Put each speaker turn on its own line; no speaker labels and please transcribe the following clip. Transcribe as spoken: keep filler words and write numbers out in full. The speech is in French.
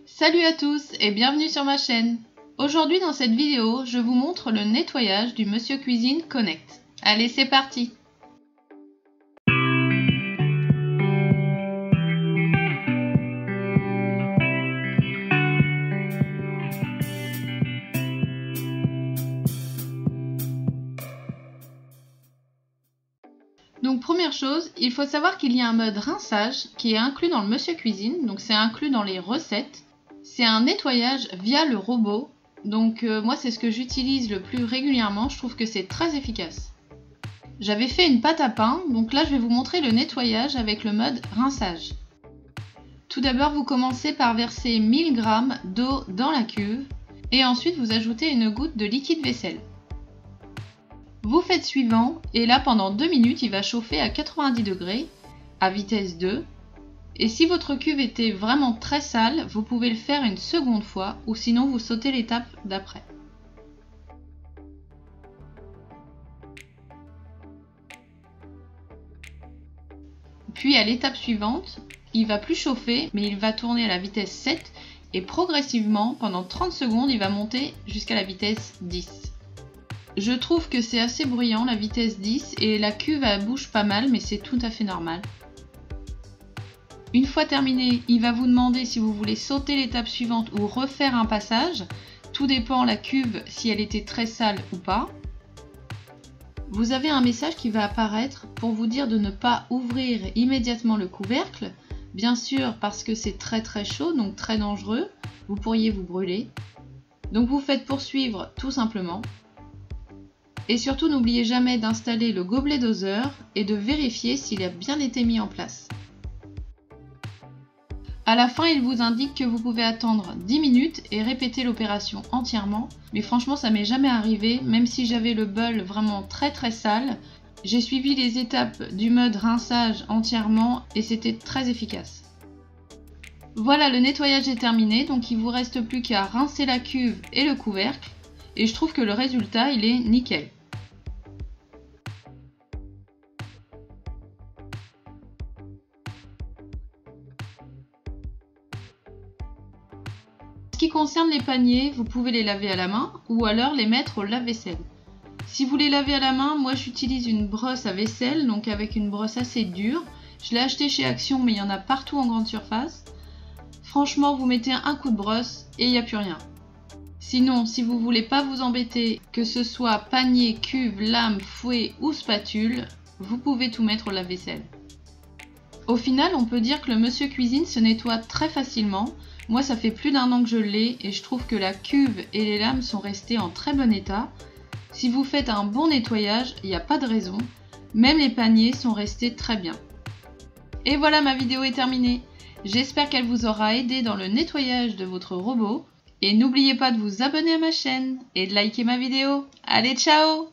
Salut à tous et bienvenue sur ma chaîne. Aujourd'hui dans cette vidéo, je vous montre le nettoyage du Monsieur Cuisine Connect. Allez, c'est parti! Donc première chose, il faut savoir qu'il y a un mode rinçage qui est inclus dans le Monsieur Cuisine, donc c'est inclus dans les recettes. C'est un nettoyage via le robot, donc euh, moi c'est ce que j'utilise le plus régulièrement, je trouve que c'est très efficace. J'avais fait une pâte à pain, donc là je vais vous montrer le nettoyage avec le mode rinçage. Tout d'abord vous commencez par verser mille grammes d'eau dans la cuve et ensuite vous ajoutez une goutte de liquide vaisselle. Vous faites suivant et là pendant deux minutes il va chauffer à quatre-vingt-dix degrés à vitesse deux. Et si votre cuve était vraiment très sale, vous pouvez le faire une seconde fois ou sinon vous sautez l'étape d'après. Puis à l'étape suivante, il va plus chauffer mais il va tourner à la vitesse sept et progressivement pendant trente secondes il va monter jusqu'à la vitesse dix. Je trouve que c'est assez bruyant la vitesse dix et la cuve elle bouge pas mal mais c'est tout à fait normal. Une fois terminé, il va vous demander si vous voulez sauter l'étape suivante ou refaire un passage. Tout dépend la cuve si elle était très sale ou pas. Vous avez un message qui va apparaître pour vous dire de ne pas ouvrir immédiatement le couvercle. Bien sûr parce que c'est très très chaud donc très dangereux. Vous pourriez vous brûler. Donc vous faites poursuivre tout simplement. Et surtout n'oubliez jamais d'installer le gobelet doseur et de vérifier s'il a bien été mis en place. À la fin, il vous indique que vous pouvez attendre dix minutes et répéter l'opération entièrement. Mais franchement, ça m'est jamais arrivé, même si j'avais le bol vraiment très très sale. J'ai suivi les étapes du mode rinçage entièrement et c'était très efficace. Voilà, le nettoyage est terminé, donc il vous reste plus qu'à rincer la cuve et le couvercle. Et je trouve que le résultat, il est nickel. En ce qui concerne les paniers, vous pouvez les laver à la main ou alors les mettre au lave-vaisselle. Si vous les lavez à la main, moi j'utilise une brosse à vaisselle, donc avec une brosse assez dure. Je l'ai acheté chez Action, mais il y en a partout en grande surface. Franchement, vous mettez un coup de brosse et il n'y a plus rien. Sinon, si vous voulez pas vous embêter, que ce soit panier, cuve, lame, fouet ou spatule, vous pouvez tout mettre au lave-vaisselle. Au final, on peut dire que le Monsieur Cuisine se nettoie très facilement. Moi, ça fait plus d'un an que je l'ai et je trouve que la cuve et les lames sont restées en très bon état. Si vous faites un bon nettoyage, il n'y a pas de raison. Même les paniers sont restés très bien. Et voilà, ma vidéo est terminée. J'espère qu'elle vous aura aidé dans le nettoyage de votre robot. Et n'oubliez pas de vous abonner à ma chaîne et de liker ma vidéo. Allez, ciao!